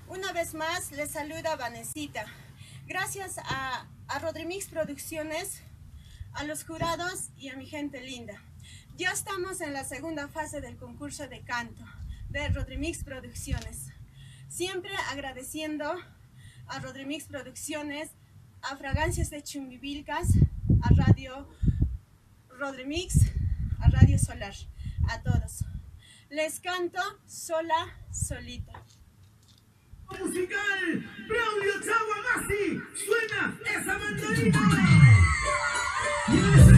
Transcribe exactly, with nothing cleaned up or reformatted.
Una vez más les saluda Vanesita. Gracias a, a Rodrimix Producciones, a los jurados y a mi gente linda. Ya estamos en la segunda fase del concurso de canto de Rodrimix Producciones. Siempre agradeciendo a Rodrimix Producciones, a Fragancias de Chumbivilcas, a Radio Rodrimix, a Radio Solar, a todos. Les canto sola, solita. Musical, Braulio Chaguamasi, suena esa mandolina.